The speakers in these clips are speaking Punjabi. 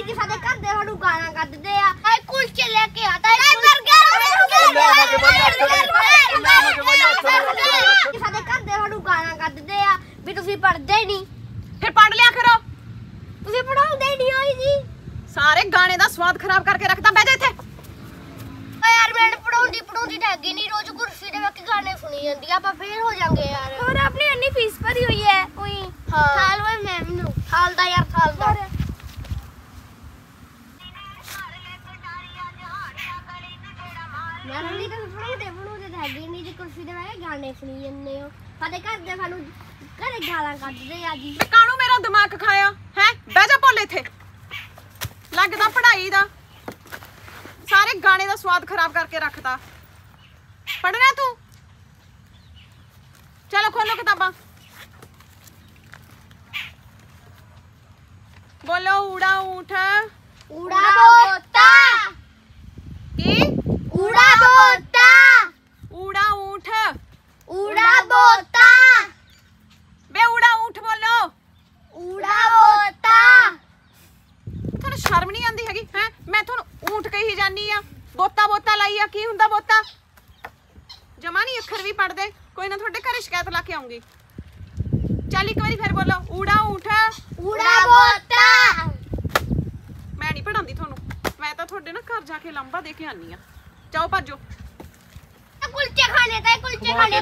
जी साडे घर दे सानू गाना कड्डदे आ ए कुलचे लेके आता है साडे घर दे सानू गाना कड्डदे आ भी तुसी पढ़दे नहीं फिर पढ़ लिया करो तुसी पढ़ाउंदे नहीं हो जी सारे गाने दा स्वाद खराब करके रखदा बैठ जा इत्थे यार मैंने पढ़ाउंदी हैगी नहीं रोज कुर्सी दे बैठ के गाने सुनी जांदी आ फेल हो जांगे यार और आपने इतनी फीस भरी हुई है ओए हां साल होए मैम नु साल दा यार साल दा यार नहीं तो पढ़ाउंदे हैगी नहीं जी कुर्सी दे बैठ के गाने सुनी जंदे हो साडे घर दे सानू घरे गालां कड्डदे आ जी कानू मेरा दिमाग खाया है बैठ जा भोले इत्थे लगदा पढ़ाई दा सारे गाने दा स्वाद खराब करके रखता पढ़ना तू चलो खोलो किताबा बोलो उड़ा ऊंट उड़ा बोता की उड़ा बोता उड़ा ऊंट उड़ा बोता बे उड़ा ऊंट बोलो उड़ा बोता थानू शर्म नहीं आंदी हैगी हैं मैं थानू ऊंट कही जानी आ बोता बोता लाई आ की हुंदा बोता जमा नहीं अखर भी पढ़ दे कोई ना थोड़े घर शिकायत ला के आऊंगी चल एक बारी फिर बोलो उड़ा ऊंट उड़ा बोता मैं नहीं पढ़ांदी थानू मैं तो थोड़े ना घर जाके लंबा दे के आनी आ जाओ भजो कुलचे खाने ता कुलचे खाने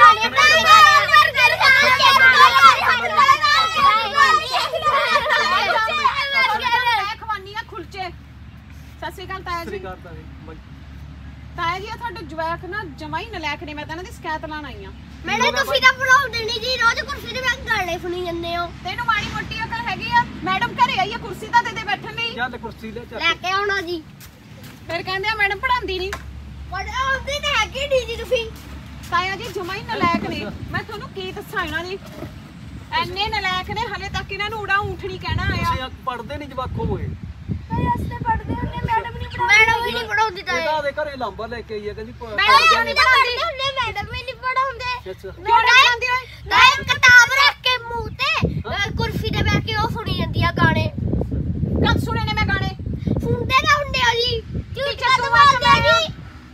खवानी आ खुलचे सत श्री अकाल ताया जी ताया जी ਤੁਹਾਡੇ ਜਵਾਕ ਨਾ ਜਮਾ ਹੀ ਨਲਾਇਕ ਨੇ ਮੈਂ ਤਾਂ ਇਹਨਾਂ ਦੀ ਸ਼ਿਕਾਇਤ ਲਾਣ ਆਈ ਆ ਮੈਨੇ ਤੁਸੀਂ ਤਾਂ ਪੜਾਉਂਦੇ ਨਹੀਂ ਜੀ ਰੋਜ਼ ਕੁਰਸੀ ਤੇ ਬੈਠ ਗਾਣੇ ਸੁਣੀ ਜਾਂਦੇ ਹੋ ਤੈਨੂੰ ਮਾੜੀ ਮੋਟੀ ਅਕਲ ਹੈਗੀ ਆ ਮੈਡਮ ਘਰੇ ਆਈ ਆ ਕੁਰਸੀ ਤਾਂ ਦੇ ਦੇ ਬੈਠਣ ਲਈ ਚੱਲ ਕੁਰਸੀ ਲੈ ਕੇ ਆਉਣਾ ਜੀ ਫਿਰ ਕਹਿੰਦੇ ਆ ਮੈਡਮ ਪੜਾਉਂਦੀ ਨਹੀਂ ਪੜਾਉਂਦੀ ਤਾਂ ਹੈਗੀ ਨਹੀਂ ਜੀ ਤੁਸੀਂ ਤਾਇਆ ਜੀ ਜਮਾ ਹੀ ਨਲਾਇਕ ਨੇ ਮੈਂ ਤੁਹਾਨੂੰ ਕੀ ਦੱਸਾਂ ਇਹਨਾਂ ਦੀ ਐਨੇ ਨਲਾਇਕ ਨੇ ਹਲੇ ਤੱਕ ਇਹਨਾਂ ਨੂੰ ਉੜਾ ਊਂਠ ਨਹੀਂ ਕਹਿਣਾ ਆਇਆ ਤੁਸੀਂ ਪੜਦੇ ਨਹੀਂ ਜਵਾਕੋ ਹੋਏ ਅਸਤੇ ਪੜਦੇ ਹੁੰਦੇ ਮੈਡਮ ਵੀ ਨਹੀਂ ਪੜਾਉਂਦੀ ਤਾਂ ਇਹਦਾ ਦੇ ਘਰੇ ਲਾਂਬਾ ਲੈ ਕੇ ਆਈ ਆ ਕਹਿੰਦੀ ਮੈਡਮ ਨਹੀਂ ਪੜਾਉਂਦੇ ਹੁੰਦੇ ਮੈਡਮ ਵੀ ਨਹੀਂ ਪੜਾਉਂਦੇ ਅੱਛਾ ਕਿਉਂ ਨਹੀਂ ਪੜਾਉਂਦੀ ਓਏ ਨਹੀਂ ਕਿਤਾਬ ਰੱਖ ਕੇ ਮੂੰਹ ਤੇ ਕੁਰਸੀ ਤੇ ਬੈਠ ਕੇ ਉਹ ਸੁਣੀ ਜਾਂਦੀ ਆ ਗਾਣੇ ਕਦ ਸੁਣੇ ਨੇ ਮੈਂ ਗਾਣੇ ਸੁਣਦੇ ਨਾ ਹੁੰਦੇ ਆ ਜੀ ਟੀਚਰ ਦਵਾਉਂਦੇ ਜੀ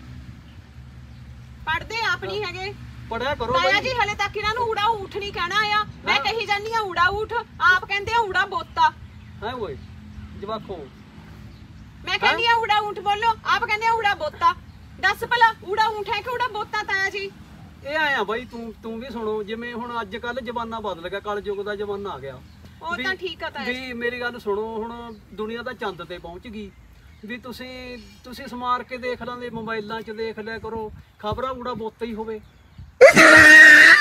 ਪੜਦੇ ਆਪ ਨਹੀਂ ਹੈਗੇ ਪੜਿਆ ਕਰੋ ਤਾਇਆ ਜੀ ਹਲੇ ਤੱਕ ਇਹਨਾਂ ਨੂੰ ਉੜਾ ਊਠ ਨਹੀਂ ਕਹਿਣਾ ਆਇਆ ਮੈਂ ਕਹੀ ਜਾਨੀ ਆ ਉੜਾ ਊਠ ਆਪ ਕਹਿੰਦੇ ਆ ਉੜਾ ਬੋਤਾ ਹੈ ਓਏ ਜਵਾਕੋ ਮੈਂ ਕਹਿੰਦੀ ਆ ਉੜਾ ਊਂਠ ਬੋਲੋ ਆਪ ਕਹਿੰਦੇ ਆ ਉੜਾ ਬੋਤਾ ਦੱਸ ਭਲਾ ਉੜਾ ਊਂਠ ਹੈ ਕਿ ਉੜਾ ਬੋਤਾ ਤਾਇਆ ਜੀ ਇਹ ਆਇਆ ਬਾਈ ਤੂੰ ਵੀ ਸੁਣੋ ਜਿਵੇਂ ਹੁਣ ਅੱਜ ਕੱਲ ਜ਼ਮਾਨਾ ਬਦਲ ਗਿਆ ਕਲਯੁੱਗ ਦਾ ਜ਼ਮਾਨਾ ਆ ਗਿਆ ਉਹ ਤਾਂ ਠੀਕ ਆ ਤਾਇਆ ਵੀ ਮੇਰੀ ਗੱਲ ਸੁਣੋ ਹੁਣ ਦੁਨੀਆ ਤਾਂ ਚੰਦ ਤੇ ਪਹੁੰਚ ਗਈ ਵੀ ਤੁਸੀਂ ਸਮਾਰ ਕੇ ਦੇਖ ਲਾਂਦੇ ਮੋਬਾਈਲਾਂ 'ਚ ਦੇਖ ਲਿਆ ਕਰੋ ਖਬਰਾਂ ਉੜਾ ਬੋਤਾ ਹੀ ਹੋਵੇ